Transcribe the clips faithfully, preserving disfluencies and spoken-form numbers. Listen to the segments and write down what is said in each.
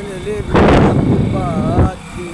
ले बात की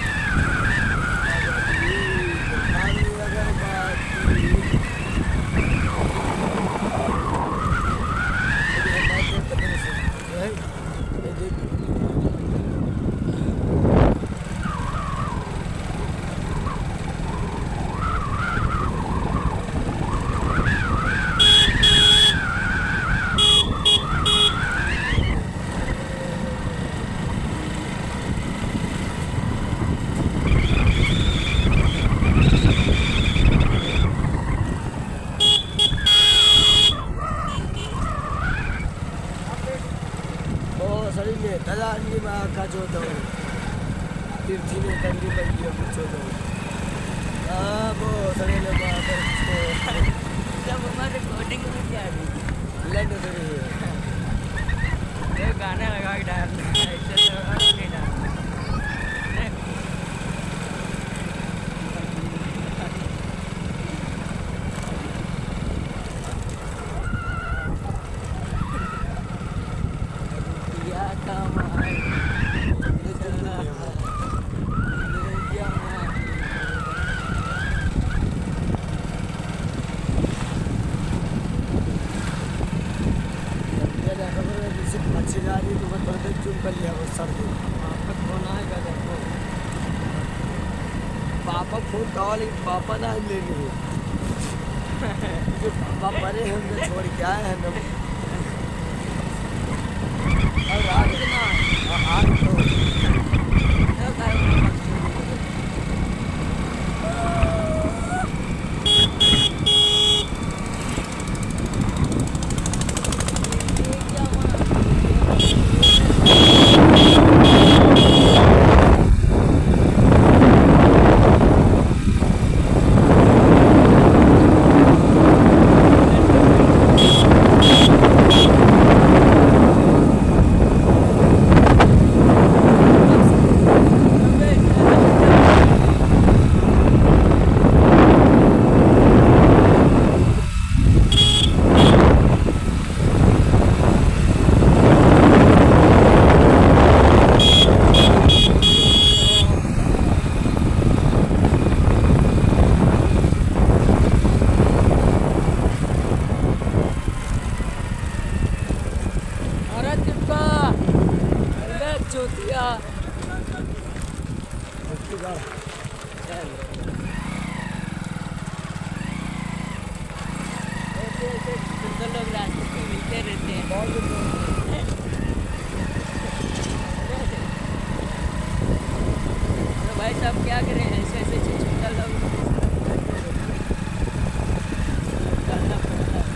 तलानी में आका जो दो तीर्थी ने तंगी बंदी पूछो दो अब सरे ले मार को जब हमारे कोडिंग में क्या है लैंड हो रही है ये गाना लगा के डालना ऐसे तो नहीं डालना पापा फोन कॉल पापा ना ले लिए जो पापा परे हैं उनको छोड़ के आए हैं हम और आज ना आज भाई साहब क्या करें ऐसे ऐसे छोटा लोग करना पड़ता है।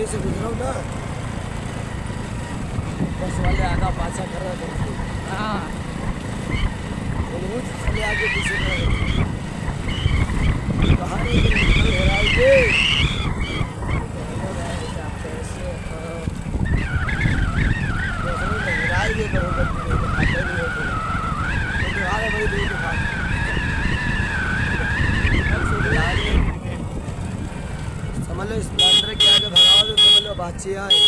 से गुजरा हूँ ना, बस वाले आगा पाछा कर रहे थे। हाँ खाली आगे पीछे कर रहे थे। बाहर हेराई के हेराई के बरोबर खाते नहीं होते, लेकिन हारे बड़ी दूर दिखा समझ लो। स्प्लेंडर के आगे भगाओ तो समझ लो बाची आए।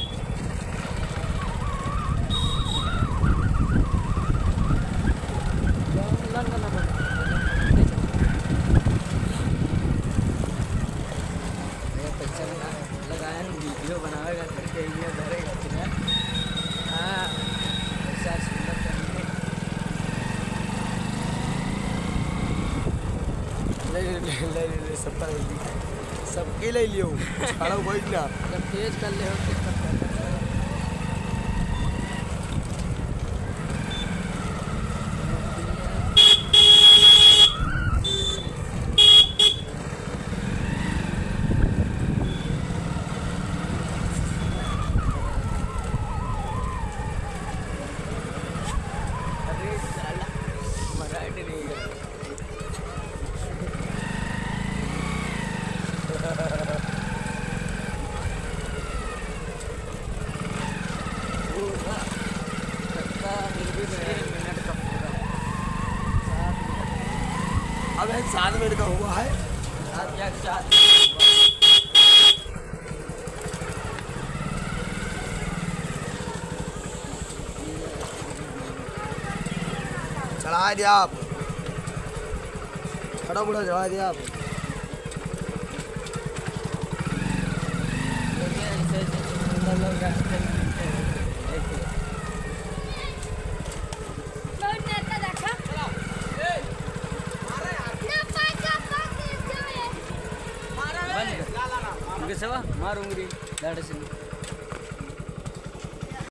लगाया वीडियो बनावेगा करके ये धरेगा फिर। हाँ ऐसा सुंदर करने ले ले ले ले ले सब पर सबके ले लियो खड़ा हो बैठ ना। जब तेज कर ले हो तो अब है सात मिनट का हुआ है। सात या सात चढ़ा दिया आप, खड़ा बुढ़ा चढ़ा दिया आप। मारूंगी दाढ़ से।